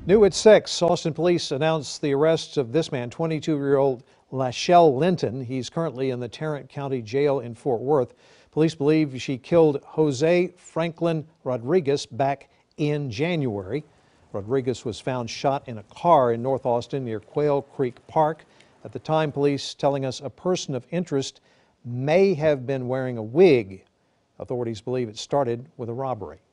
New at 6, Austin police announced the arrest of this man, 22-year-old Lachelle Linton. He's currently in the Tarrant County Jail in Fort Worth. Police believe she killed Jose Franklin Rodriguez back in January. Rodriguez was found shot in a car in North Austin near Quail Creek Park. At the time, police telling us a person of interest may have been wearing a wig. Authorities believe it started with a robbery.